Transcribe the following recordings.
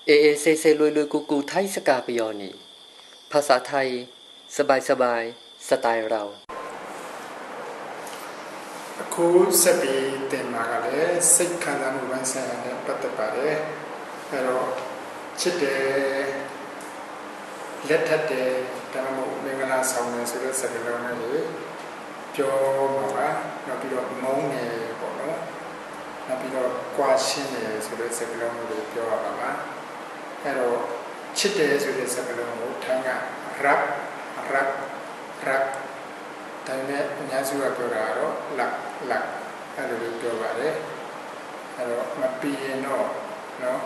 เอเอเซเซลุยลุยกูกูไทยสกาปยอนีภาษาไทยสบายสบายสไตล์เราအခုဆက်ပြီးတင်မှာကလည်းစိတ်ခံစားမှုပိုင်းဆိုင်ရာနဲ့ပတ်သက်ပါတယ်အဲတော့ချစ်တယ်လက်ထပ်တယ်ဒါမှမဟုတ်မင်္ဂလာဆောင်တယ်ဆိုတဲ့စကားလုံးတွေပြောမှာပါနောက်ပြီးတော့မုန်းတယ်ပေါ့နော်နောက်ပြီးတော့ကြွားရှင်းတယ်ဆိုတဲ့စကားလုံးတွေပြောရပါပါအဲတော့ချစ်တယ်ဆိုတဲ့စကားလုံးကိုထိုင်းက rap ဒါပေမဲ့အများစုကပြောတာတော့လက်အဲ့လိုပြောပါတယ်အဲ့တော့မပြီးရင်တော့နော်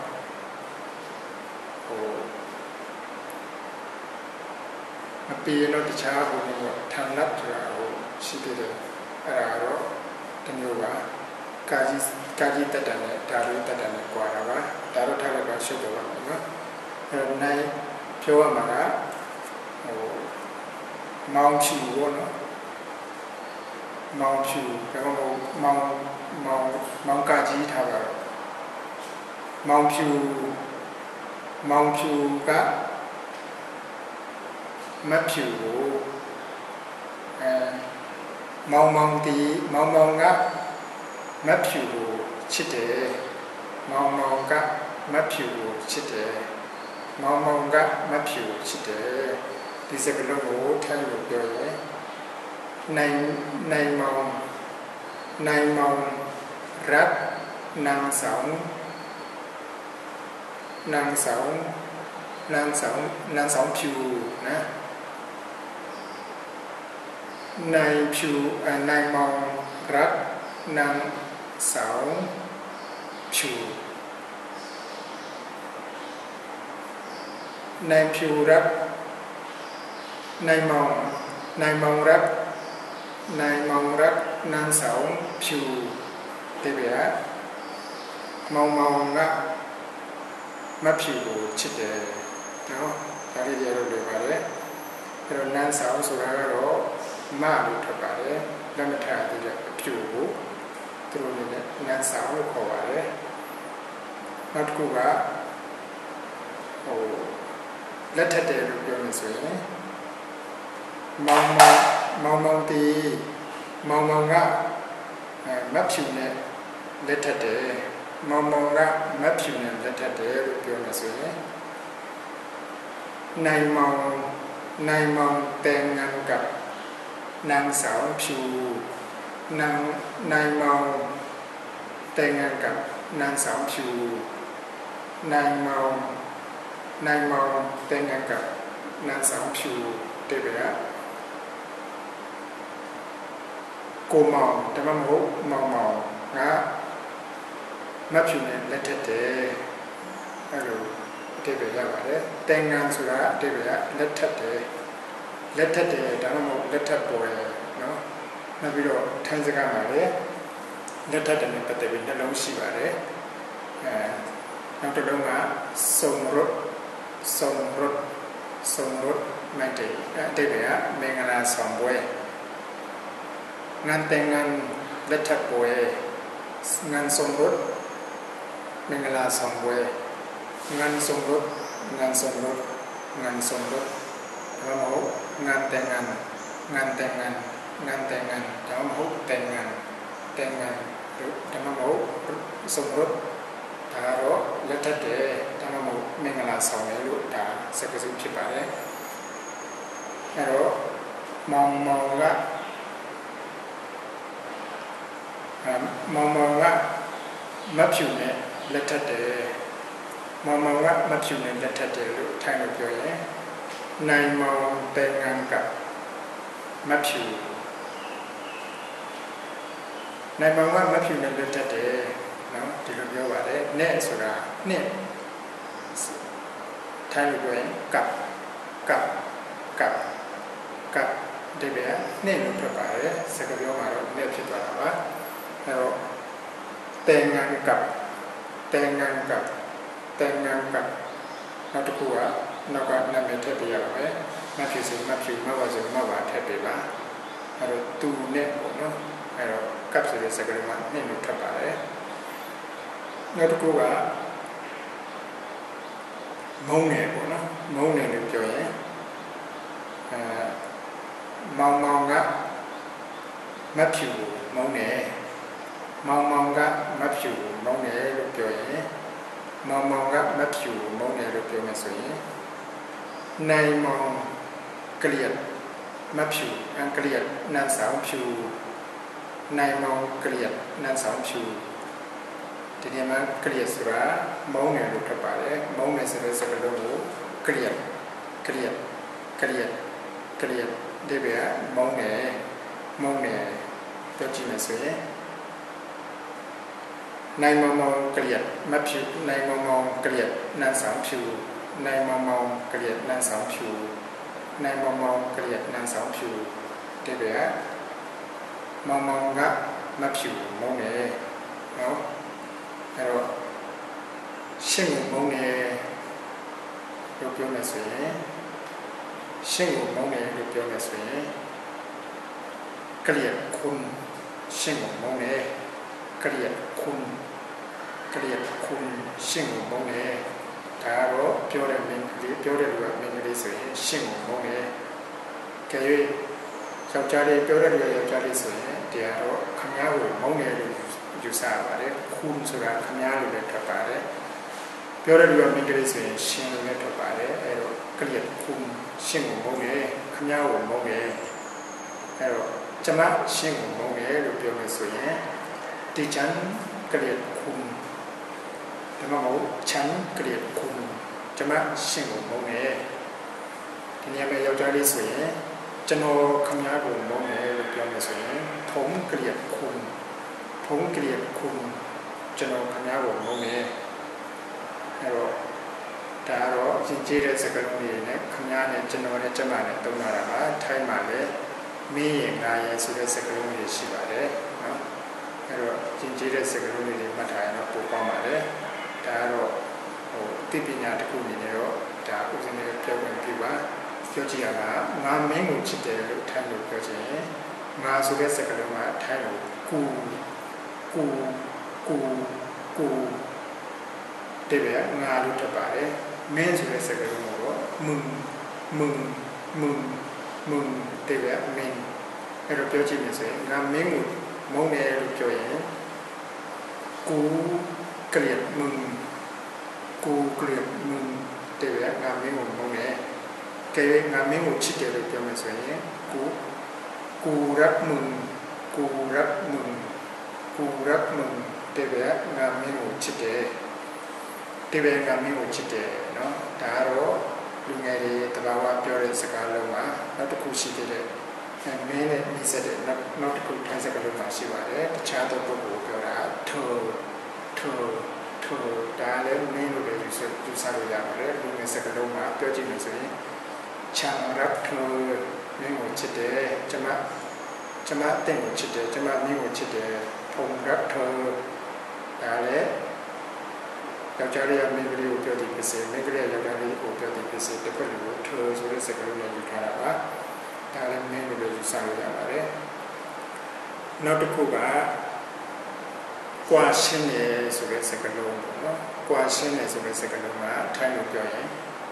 မပြီးရင်တော့တခြားဟိုမျိုးထန်လက်ဆိုတာဟိုရှိသေးတယ်အဲ့ဒါတော့တမျိုးပါကာကြီးတက်တယ်နဲ့ဒါလိုတက်တယ်နဲ့ကြွားတာပါဒါတော့ထားလိုက်ပါရှုပ်တော့ပါမယ်နော်အဲ့တော့နိုင်ပြောရမှာကမောင်ဖြူပေါ့နော်မောင်ဖြူဒါမှမဟုတ်မောင်ကကြီးထားပါတော့မောင်ဖြူကမဖြူကိုမောင်ကမဖြူကိုချစ်တယ်မောင်ကမဖြူကိုချစ်တယ်မောင်ကမဖြူကိုချစ်တယ်ဒီစကားလုံးကိုထိုင်လို့ပြောရင်နိုင်မောင်รักนางสาวဖြူนะနိုင်မောင်รักนางสาวဖြူနိုင်ဖြူรักနိုင်မောင်รักนางสาวဖြူတဲ့ဗျာမောင်ကမဖြူကိုချစ်တယ်နော်ဒါလေးရလို့ပါတယ်အဲ့တော့နန်းဆောင်ဆိုတာကတော့မလို့ထွက်ပါတယ်လက်မထပ်သေးတဲ့ဖြူကိုသူတို့လည်းနန်းဆောင်လို့ခေါ်ပါတယ်နောက်တစ်ခုကလက်ထပ်တယ်လို့ပြောလို့ဆိုရင်မောင်ကမဖြူနဲ့လက်ထပ်တယ်မောင်ကမဖြူနဲ့လက်ထပ်တယ်လို့ပြောလို့ဆိုရင်နိုင်မောင်แต่งงานกับนางสาวဖြူနိုင်မောင်แต่งงานกับนางสาวဖြူနိုင်မောင်แต่งงานกับนางสาวဖြူတဲ့ဗျာကိုမောင်တမမဟုတ်မောင်ကမဖြူနဲ့လက်ထက်တယ်အဲ့လိုအတိတ်ပဲရပါတယ်แต่งงานဆိုတာအတိတ်ပဲလက်ထက်တယ်ဒါမှမဟုတ်လက်ထက်ပေါ်ရနော်နောက်ပြီးတော့ထိုင်းစကားမှာလည်းလက်ထက်တယ်နဲ့ပတ်သက်ပြီးနှလုံးရှိပါတယ်နောက်တစ်လုံးကစုံရတ်မဲ့တယ်အတိတ်ပဲမင်္ဂလာဆောင်ပွဲงานแต่งงานလက်ထပ်ပွဲงานสมรสမင်္ဂလာဆောင်ပွဲงานสมรสဒါမှမဟုတ်งานแต่งงานဒါမှမဟုတ်แต่งงานဒါမှမဟုတ်สมรสဒါတော့လက်ထပ်တယ်ဒါမှမဟုတ်မင်္ဂလာဆောင်တယ်လို့ဒါစကားစုဖြစ်ပါတယ်အဲ့တော့မောင်ကမဖြူနဲ့လက်ထပ်တယ်မောင်ကမဖြူနဲ့လက်ထပ်တယ်လို့ထိုင်လို့ပြောရင်နိုင်မောင်แต่งงานกับမဖြူနိုင်မောင်ကမဖြူနဲ့လက်ထပ်တယ်နော်ဒီလိုပြောပါတယ်နဲ့ဆိုတာနဲ့ထိုင်လို့ပြောရင်ကပ်ဒီပဲနဲ့လို့ထွက်ပါတယ်စကားပြောမှာတော့နဲ့ဖြစ်သွားတာပါအဲ့တော့แต่งงานกับနောက်တစ်ခုကနောက်ကနာမည်ထည့်ပေးရပါမယ်မဖြူဆိုမဖြူမပါဆိုမပါထည့်ပေးပါအဲ့တော့သူနဲ့ပေါ့နော်အဲ့တော့ကပ်ဆိုတဲ့စကားလုံးကနဲ့လို့ထပ်ပါတယ်နောက်တစ်ခုကမုန်းတယ်ပေါ့နော်မုန်းတယ်လို့ပြောရင်မောင်မောင်ကမဖြူမုန်းတယ်မောင်မောင်ကမဖြူမုန်းတယ်လို့ပြောရင်မောင်မောင်ကမဖြူမုန်းတယ်လို့ပြောမယ်ဆိုရင်နိုင်မောင်เกลียดมะဖြူเกลียดนางสาวဖြူနိုင်မောင်เกลียดนางสาวဖြူဒီနေရာမှာเกลียดဆိုတာမုန်းတယ်လို့ဖြစ်ပါတယ်မုန်းတယ်ဆိုတဲ့စကားလုံးကိုเกลียดเกลียดเกลียดเกลียดဒီပဲမုန်းတယ်ပြောကြည့်မယ်ဆိုရင်နိုင်မောင်မောင်เกลียดมะဖြူနိုင်မောင်မောင်เกลียดนางสาวဖြူနိုင်မောင်မောင်เกลียดนางสาวဖြူနိုင်မောင်မောင်เกลียดนางสาวဖြူဒီပဲမောင်မောင်ကမဖြူမုန်းတယ်နော်အဲ့တော့ရှင့်ကိုမုန်းတယ်လို့ပြောမယ်ဆိုရင်ရှင့်ကိုမုန်းတယ်လို့ပြောမယ်ဆိုရင်เกลียดคุณရှင့်ကိုမုန်းတယ်เกลียดคุณเกลียดคุณရှင့်ကိုမုန်းတယ်ဒါတော့ပြောတဲ့မင်းကလေးပြောတဲ့လူကမင်းကလေးဆိုရင်ရှင့်ကိုမုန်းတယ်ကြွေယောက်ျားလေးပြောတဲ့လူကယောက်ျားလေးဆိုရင်တရားတော့ခမည်းကိုမုန်းတယ်လို့ယူဆပါတယ်คุณဆိုတာခမည်းလို့လည်းထွက်ပါတယ်ပြောတဲ့လူကမင်းကလေးဆိုရင်ရှင်လို့လည်းထွက်ပါတယ်အဲတော့เกลียดคุณရှင့်ကိုမုန်းတယ်ခမည်းကိုမုန်းတယ်အဲတော့ကျမရှင့်ကိုမုန်းတယ်လို့ပြောမယ်ဆိုရင်ดิฉันเกลียดคุณဒါမှမဟုတ်ฉันเกลียดคุณကျမရှင့်ကိုမုန်းတယ်ဒီနေရာမှာယောက်ျားလေးဆိုရင်ကျွန်တော်ခမည်းကိုမုန်းတယ်လို့ပြောမယ်ဆိုရင်ผมเกลียดคุณผมเกลียดคุณကျွန်တော်ခမည်းကိုမုန်းတယ်အဲတော့ဒါတော့ရှင်းကြတဲ့စကားလုံးတွေနဲ့ခမည်းနဲ့ကျွန်တော်နဲ့ကျမနဲ့သုံးလာတာပါထိုင်းမှာလည်းမင်းရဲ့ငါရဲ့ဆိုတဲ့စကားလုံးတွေရှိပါတယ်နော်အဲတော့ရှင်းကြတဲ့စကားလုံးတွေမှတ်ထားရင်တော့ပိုပေါင်းပါတယ်ဒါကတော့သိပညာတစ်ခုအနေနဲ့တော့ဒါဥစဉ်နဲ့ပြောဝင်ပြပါပြောကြည့်ရတာငါမင်းကိုချစ်တယ်လို့ထိုင်းလို့ပြောချင်ရင်ငါဆိုတဲ့စကားလုံးကထိုင်းလို့ကူတဲ့ပဲငါလို့ထပ်ပါတယ်မင်းဆိုတဲ့စကားလုံးကတော့มึงတဲ့ပဲမင်းအဲ့တော့ပြောကြည့်မယ်ဆိုရင်ငါမင်းကိုမုန်းတယ်လို့ပြောရင်กูเกลียดมึงတဲ့ပဲငါမင်းကိုမုန်းတယ်ကဲငါမင်းကိုချစ်တယ်လို့ပြောမယ်ဆိုရင်กูรักมึงတဲ့ပဲငါမင်းကိုချစ်တယ်တဲ့ပဲငါမင်းကိုချစ်တယ်เนาะဒါကတော့လူငယ်တွေတဘာဝပြောတဲ့စကားလုံးကနောက်တစ်ခုရှိသေးတယ်မင်းနဲ့မိဆက်တဲ့နောက်တစ်ခုထိုင်းစကားလုံးမှာရှိပါတယ်တခြားသောပုဂ္ဂိုလ်ပြောတာထိုဒါလည်းမင်းလို့လည်းယူဆလို့ရပါတယ်လူငယ်စကားလုံးမှာပြောကြည့်မယ်ဆိုရင်ချမ်းรักเธอမင်းကိုချစ်တယ်ကျမတင့်ကိုချစ်တယ်ကျမမင်းကိုချစ်တယ်ผมรักเธอဒါလည်းယောက်ျားလေးကမိန်းကလေးကိုပြောသည်ဖြစ်စေမိန်းကလေးကယောက်ျားလေးကိုပြောသည်ဖြစ်စေတစ်ဖက်လူကိုเธอဆိုတဲ့စကားလုံးနဲ့ယူထားတာပါဒါလည်းမင်းလို့လည်းယူဆလို့ရပါတယ်နောက်တစ်ခုကကွာရှင်းတယ်ဆိုတဲ့စကားလုံးပေါ့နော်ကွာရှင်းတယ်ဆိုတဲ့စကားလုံးကထိုင်းလို့ပြောရင်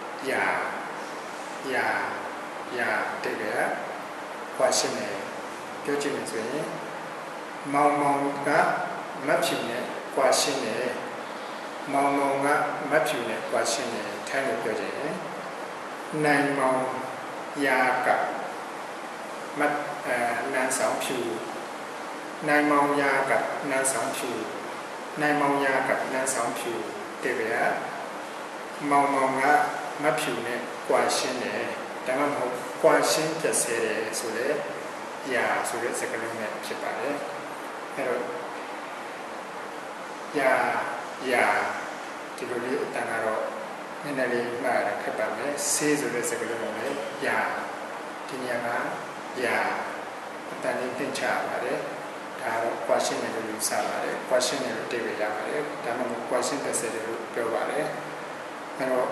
ယာတဲ့ကကွာရှင်းတယ်ပြောချင်တယ်ဆိုရင်မောင်မောင်ကမဖြူနဲ့ကွာရှင်းတယ်မောင်မောင်ကမဖြူနဲ့ကွာရှင်းတယ်ထိုင်းလို့ပြောချင်တယ်နိုင်မောင်ယာကနန်းဆောင်ဖြူနိုင်မောင်ယာကနန်းဆောင်ဖြူနိုင်မောင်ယာကနန်းဆောင်ဖြူတဲ့ဗျာမောင်မောင်ကမဖြူနဲ့ကွာရှင်းတယ်ဒါမှမဟုတ်ကွာရှင်းပြည့်စဲတယ်ဆိုလေယာဆိုတဲ့စကားလုံးနဲ့ဖြစ်ပါတယ်အဲတော့ယာဒီလိုလေးအတန်ကတော့နည်းနည်းလေးမှားရခက်ပါမယ်ဆေးဆိုတဲ့စကားလုံးနဲ့ယာဒီနေရာမှာယာအတန်လေးတင်ချပါတယ်ဒါတော့ question နဲ့လို့ယူဆပါတယ် question နဲ့လို့တည်ရပါတယ်ဒါမှမဟုတ် question တစ်ဆက်လို့ပြောပါတယ်အဲတော့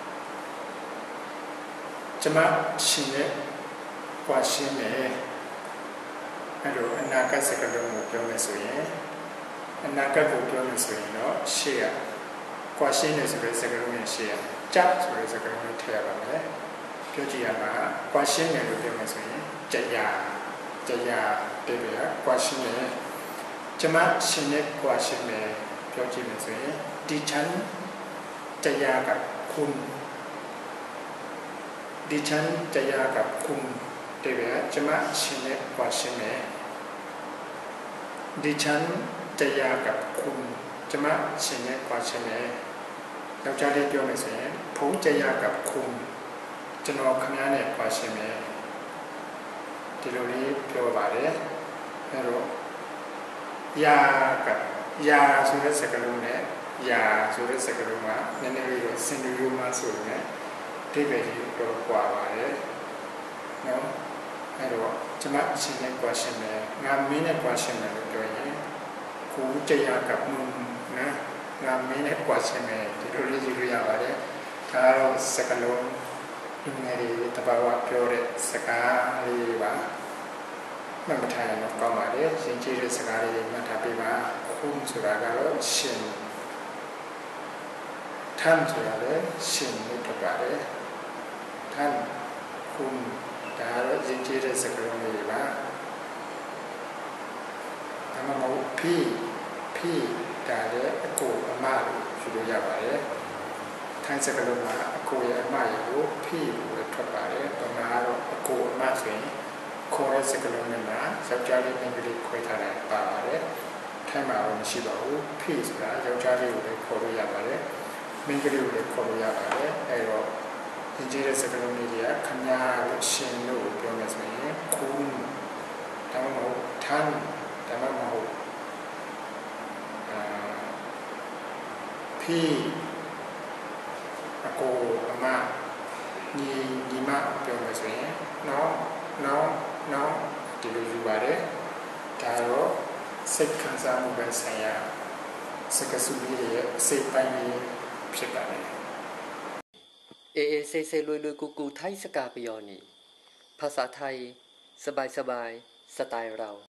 ကျွန်မရှင်ရဲ့ question နဲ့အဲလိုအနာဂတ်စကားလုံးကိုပြောမယ်ဆိုရင်အနာဂတ်ကိုပြောမယ်ဆိုရင်တော့ရှေ့က question နဲ့ဆိုတဲ့စကားလုံးရဲ့ရှေ့ကจับဆိုတဲ့စကားလုံးထည့်ရပါမယ်ပြောကြည့်ရမှာ question နဲ့လို့ပြောမယ်ဆိုရင်ကြရာတဲ့ပြ question နဲ့ကျမရှင်တဲ့ question နဲ့ပြောကြည့်မယ်ဆိုရင်ดิฉันจะหย่ากับคุณดิฉันจะหย่ากับคุณတဲ့ပြကျမရှင်တဲ့ question နဲ့ดิฉันจะหย่ากับคุณကျမရှင်တဲ့ question နဲ့ယောက်ျားလေးပြောမယ်ဆိုရင်ဘုန်းจะหย่ากับคุณကျွန်တော်ခင်ဗျားနဲ့ question နဲ့ဒီလိုလေးပြောပါတယ်အဲတော့หย่ากับหย่าဆိုတဲ့စကားလုံးနဲ့หย่าဆိုတဲ့စကားလုံးကနည်းနည်းလေးတော့စင်တူရိုးမှဆိုရင်အဓိပ္ပာယ်ကြီးတော့ကွာပါတယ်နော်အဲတော့ကျွန်မရှင်တဲ့ question နဲ့ငါမင်းတဲ့ question နဲ့လို့ပြောရင်ကိုจะหย่ากับมึงนะငါမင်းတဲ့ question နဲ့ဒီလိုလေးယူလို့ရပါတယ်ဒါတော့စကားလုံးလူငယ်တွေတဘာဝပြောတဲ့စကားလေးပါမှတ်ထားရင်တော့ကောင်းပါတယ်ရှင်းကြည့်တဲ့စကားလေးမှတ်ထားပေးပါခုဆိုတာကတော့ရှင်ท่านဆိုတာလည်းရှင်လို့ပြောပါတယ်ท่านคุณဒါတော့ရှင်းကြည့်တဲ့စကားလုံးလေးပါဒါမှမဟုတ်พี่ဒါလည်းအကိုအမလို့ယူလို့ရပါတယ်ထိုင်းစကားလုံးကအကိုရဲ့အမရဲ့ကိုพี่လို့ထွက်ပါတယ်ပမာတော့အကိုအမဆိုရင်ခေါ်တဲ့စကားလုံးနဲ့မှာယောက်ျားလေးမိန်းကလေးခွဲထားတာပါပါတယ်ထိုင်းမှာတော့မရှိပါဘူးพี่ဆိုတာယောက်ျားလေးကိုလည်းခေါ်လို့ရပါတယ်မိန်းကလေးကိုလည်းခေါ်လို့ရပါတယ်အဲတော့ဒီကျေးတဲ့စကားလုံးလေးတွေကခမညာလို့ရှင်လို့ပြောမယ်ဆိုရင်คุณဒါမှမဟုတ်ท่านဒါမှမဟုတ်พี่အကိုအမညီမပြောမယ်ဆိုရင်น้องဒီလိုယူပါတယ်ဒါတော့စိတ်ခံစားမှုပဲဆိုင်ရာစကားစုလေးတွေရဲ့စိတ်ပိုင်းလေးဖြစ်ပါတယ်အေးအေးဆေးဆေးလွယ်လွယ်ကူကူไทยสกาพยอนี่ภาษาไทยสบายสไตล์เรา